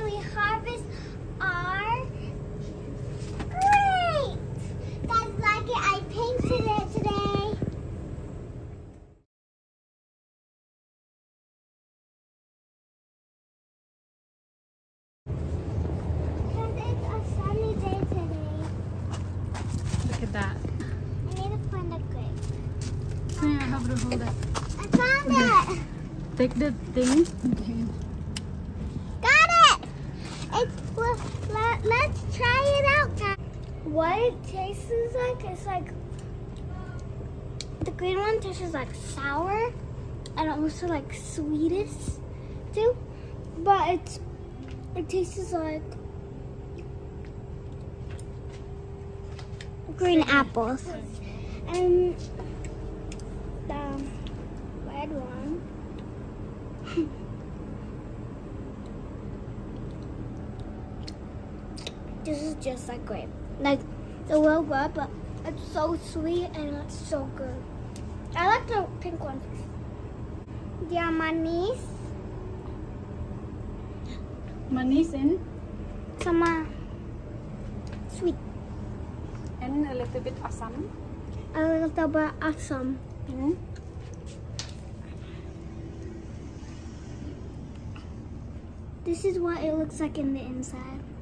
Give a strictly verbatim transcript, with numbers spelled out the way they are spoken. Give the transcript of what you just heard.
we harvest our grapes. Guys, like it? I painted it today. Because it's a sunny day today. Look at that. I need to find a grape. Can I have to hold it? I found it. Take the thing. Okay. Got it. It's, well, let, let's try it out, guys. What it tastes like is like, the green one tastes like sour and also like sweetest too, but it's, it tastes like green apples. And the red one, this is just like grape. Like the real grape, but it's so sweet and it's so good. I like the pink one. Yeah, manis. Manis and Some uh, sweet. and a little bit asam. A little bit awesome. Mm. This is what it looks like in the inside.